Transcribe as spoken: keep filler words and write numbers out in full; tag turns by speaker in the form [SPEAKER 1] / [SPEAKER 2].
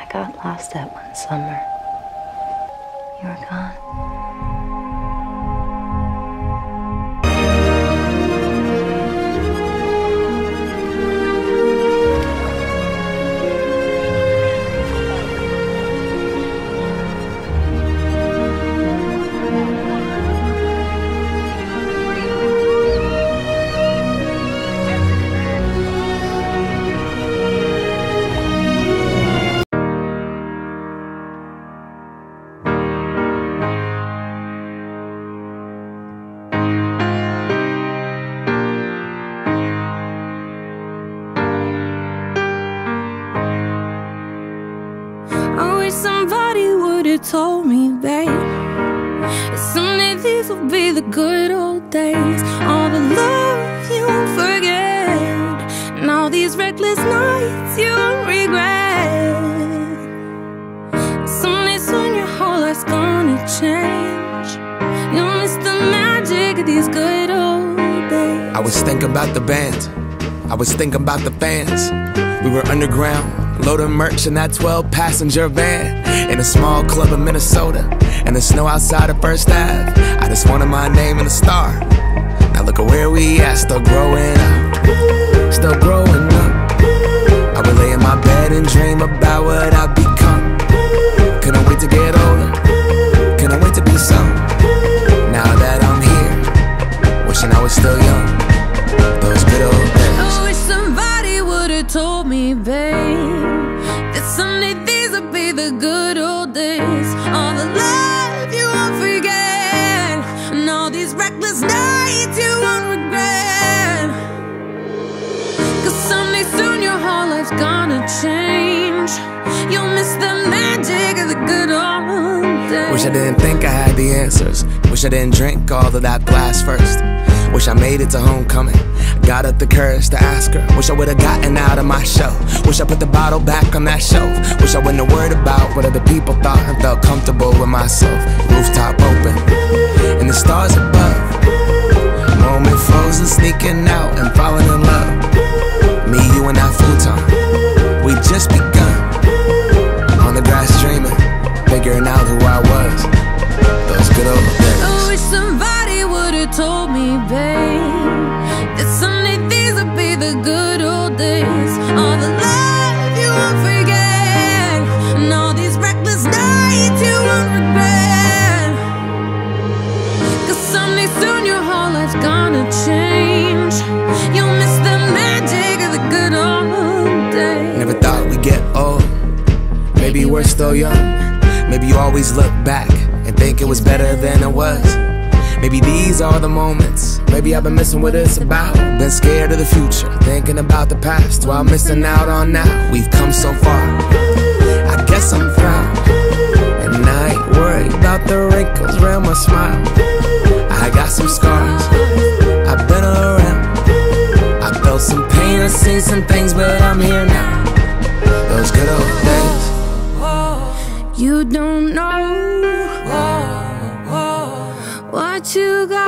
[SPEAKER 1] got lost that one summer. You were gone.
[SPEAKER 2] Somebody would have told me, babe, that someday these will be the good old days. All the love you won't forget, and all these reckless nights you won't regret. Someday soon your whole life's gonna change. You'll miss the magic of these good old days.
[SPEAKER 3] I was thinking about the band, I was thinking about the fans. We were underground, loading merch in that twelve passenger van, in a small club in Minnesota, and the snow outside of First Ave. I just wanted my name in a star. Now look at where we at, still growing up, still growing up. I would lay in my bed and dream about what I'd become. Couldn't wait to get older, couldn't wait to be some. Now that I'm here, wishing I was still young. Those good old days.
[SPEAKER 2] I wish somebody would've told me, babe, that someday these would be the good old days. All the love you won't forget, and all these reckless nights you won't regret. Cause someday soon your whole life's gonna change. You'll miss the magic of the good old days.
[SPEAKER 3] Wish I didn't think I had the answers. Wish I didn't drink all of that glass first. Wish I made it to homecoming, got up the courage to ask her. Wish I would've gotten out of my shell. Wish I put the bottle back on that shelf. Wish I wouldn't have worried about what other people thought, and felt comfortable with myself. Rooftop open, and the stars above. Moment frozen, sneaking out and falling in love. Me, you, and that futon, we just begun. On the grass dreaming, figuring out who I was. Those good old days.
[SPEAKER 2] I wish somebody would've told me, babe, that someday these would be the good old days. All the love you won't forget, and all these reckless nights you won't regret. Cause someday soon your whole life's gonna change. You'll miss the magic of the good old days.
[SPEAKER 3] Never thought we'd get old. Maybe we're still young. Maybe you always look back and think it was better than it was. Maybe these are the moments. Maybe I've been missing what it's about. Been scared of the future, thinking about the past, while missing out on now. We've come so far, I guess I'm proud. And I ain't worried about the wrinkles around my smile. I got some scars, I've been around. I felt some pain, I've seen some things, but I'm here now. Those good old days.
[SPEAKER 2] You don't know what you got